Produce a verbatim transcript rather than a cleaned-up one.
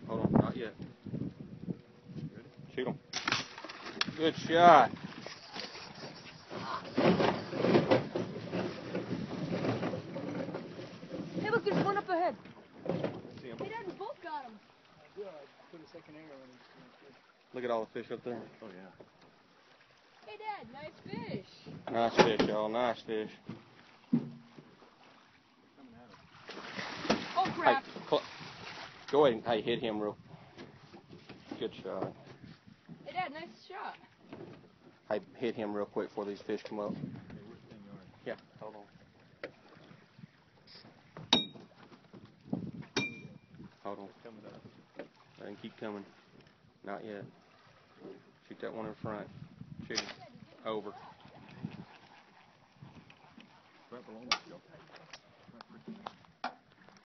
Hold on, not yet. Shoot him. Good shot. Hey, look, there's one up ahead. See him? Hey, Dad, we both got him. I did. I put a second arrow in him. Look at all the fish up there. Oh, yeah. Hey, Dad, nice fish. Nice fish, y'all. Nice fish. Coming at us. Oh, crap. Hey, go ahead and hey, hit him real. Good shot. Hey, Dad, nice shot. Hey, hit him real quick before these fish come up. Hey, where's ten yards? Yeah, hold on. Hold on. Coming up. Let him keep coming. Not yet. Shoot that one in front. Shoot him. Over. Right below me.